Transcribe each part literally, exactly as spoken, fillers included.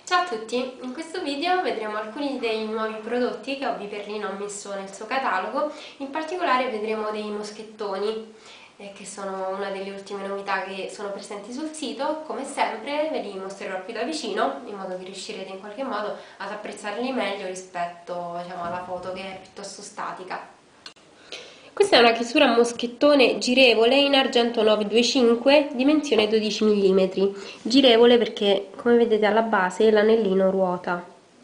Ciao a tutti, in questo video vedremo alcuni dei nuovi prodotti che Hobby Perlino ha messo nel suo catalogo. In particolare vedremo dei moschettoni eh, che sono una delle ultime novità che sono presenti sul sito. Come sempre ve li mostrerò più da vicino in modo che riuscirete in qualche modo ad apprezzarli meglio rispetto, diciamo, alla foto che è piuttosto statica. Questa è una chiusura a moschettone girevole in argento novecentoventicinque, dimensione dodici millimetri. Girevole perché, come vedete alla base, l'anellino ruota.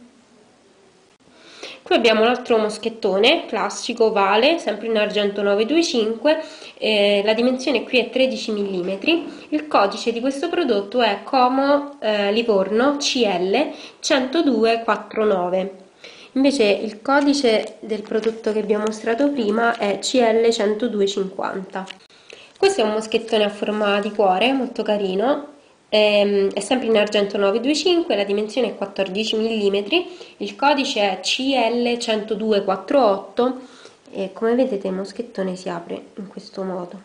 Qui abbiamo un altro moschettone classico ovale, sempre in argento novecentoventicinque, eh, la dimensione qui è tredici millimetri. Il codice di questo prodotto è Como eh, Livorno C L centodue quarantanove. Invece il codice del prodotto che vi ho mostrato prima è C L centodue cinquanta. Questo è un moschettone a forma di cuore, molto carino, è sempre in argento novecentoventicinque, la dimensione è quattordici millimetri, il codice è C L centodue quarantotto e come vedete il moschettone si apre in questo modo.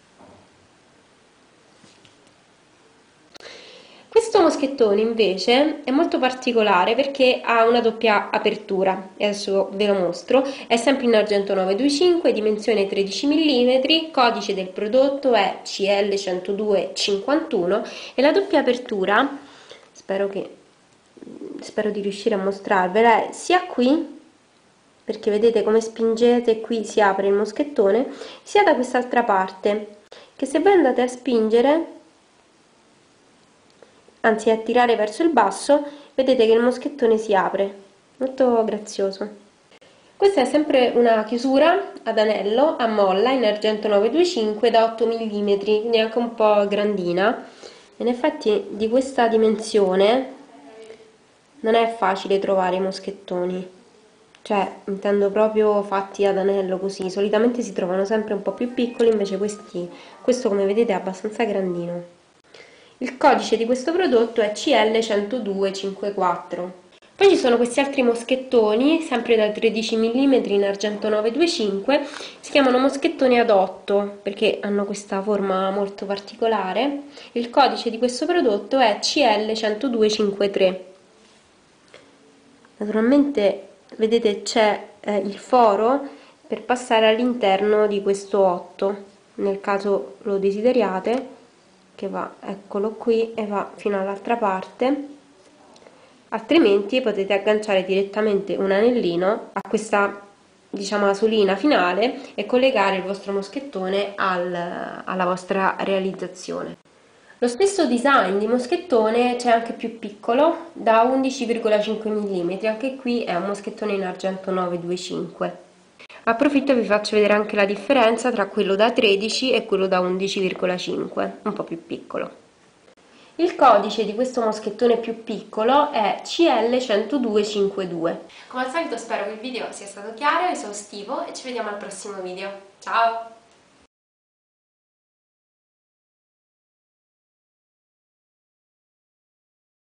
Questo moschettone invece è molto particolare perché ha una doppia apertura, e adesso ve lo mostro. È sempre in argento novecentoventicinque, dimensione tredici millimetri, codice del prodotto è C L centodue cinquantuno e la doppia apertura, spero, che, spero di riuscire a mostrarvela, è sia qui, perché vedete come spingete qui si apre il moschettone, sia da quest'altra parte, che se voi andate a spingere, anzi a tirare verso il basso, vedete che il moschettone si apre, molto grazioso. Questa è sempre una chiusura ad anello a molla in argento novecentoventicinque da otto millimetri, quindi anche un po' grandina. In effetti di questa dimensione non è facile trovare i moschettoni, cioè intendo proprio fatti ad anello così, solitamente si trovano sempre un po' più piccoli, invece questi, questo come vedete è abbastanza grandino. Il codice di questo prodotto è C L centodue cinquantaquattro. Poi ci sono questi altri moschettoni, sempre da tredici millimetri in argento novecentoventicinque, si chiamano moschettoni ad otto perché hanno questa forma molto particolare. Il codice di questo prodotto è C L centodue cinquantatré. Naturalmente vedete c'è eh, il foro per passare all'interno di questo otto, nel caso lo desideriate, che va, eccolo qui, e va fino all'altra parte, altrimenti potete agganciare direttamente un anellino a questa, diciamo, asolina finale e collegare il vostro moschettone al, alla vostra realizzazione. Lo stesso design di moschettone c'è anche più piccolo, da undici virgola cinque millimetri, anche qui è un moschettone in argento novecentoventicinque. Approfitto e vi faccio vedere anche la differenza tra quello da tredici e quello da undici virgola cinque, un po' più piccolo. Il codice di questo moschettone più piccolo è C L centodue cinquantadue. Come al solito spero che il video sia stato chiaro, esaustivo e ci vediamo al prossimo video. Ciao!